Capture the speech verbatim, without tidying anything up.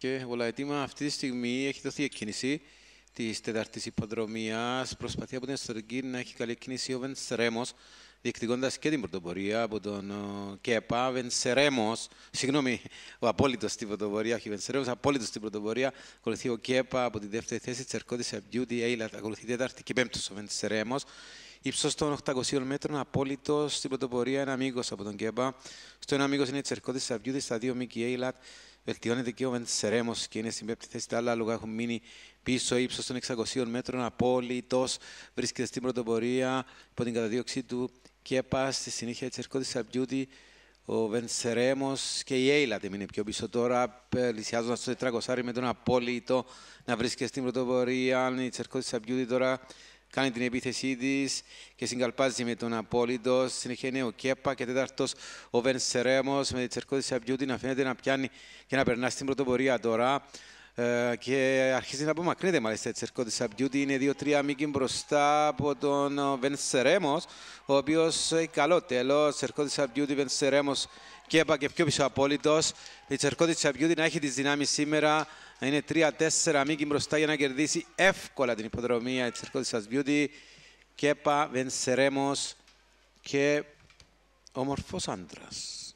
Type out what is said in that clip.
Και όλα έτοιμα. Αυτή τη στιγμή έχει δοθεί εκκίνηση της τέταρτης υποδρομίας. Προσπαθεί από την ιστορική να έχει καλή κίνηση ο Βενσερέμος, διεκδικώντας και την πρωτοπορία από τον Κέπα. Βενσερέμος, συγγνώμη, ο απόλυτος στην πρωτοπορία, όχι Βενσερέμος, απόλυτος στην πρωτοπορία. Ακολουθεί ο Κέπα από τη δεύτερη θέση, Τσερκώτης Αμπιούτη, Έιλατ, ακολουθεί τέταρτη και πέμπτος ο Βενσερέμος. Ύψος των οκτακοσίων μέτρων, απόλυτος στην πρωτοπορία, ένα μήκος από τον Κέπα. Στο ένα μήκος είναι η Τσερκώτης Αμπιούτη, στα δύο μήκη Έιλατ. Βελτιώνεται και ο Βενσερέμος και είναι στην πέμπτη θέση. Τα άλλα άλογα έχουν μείνει πίσω. Ύψος των εξακοσίων μέτρων, απόλυτος. Βρίσκεται στην πρωτοπορία υπό την καταδίωξη του Κέπα. Στη συνέχεια η Τσερκώτης Αμπιούτη, ο Βενσερέμος και η Έιλατ έμεινε πιο πίσω τώρα. Πλησιάζοντας στο τετρακόσια με τον απόλυτο να βρίσκεται στην πρωτοπορία. Η Τσερκώτης Αμπιούτη τώρα κάνει την επίθεσή της και συγκαλπάζει με τον απόλυτο. Συνεχεία είναι ο Κέπα και τέταρτος ο Βενσερέμος με τη Τσερκώτης Αμπιούτη να φαίνεται να πιάνει και να περνά στην πρωτοπορία τώρα. Ε, και αρχίζει να απομακρύνεται μάλιστα η Τσερκώτης Αμπιούτη. Είναι δύο τρία μήκη μπροστά από τον Βενσερέμος, ο οποίος έχει καλό τέλος. Τσερκώτης Αμπιούτη, Βενσερέμος, Κέπα και πιο πίσω απόλυτος. Η Τσερκώτης Αμπιούτη να έχει τις δυνάμεις σήμερα. Να είναι τρία τέσσερα μήκη μπροστά για να κερδίσει εύκολα την υποδρομία. Η Τσερκώτης Αμπιούτη, Κέπα, Βενσερέμος και όμορφος άντρας.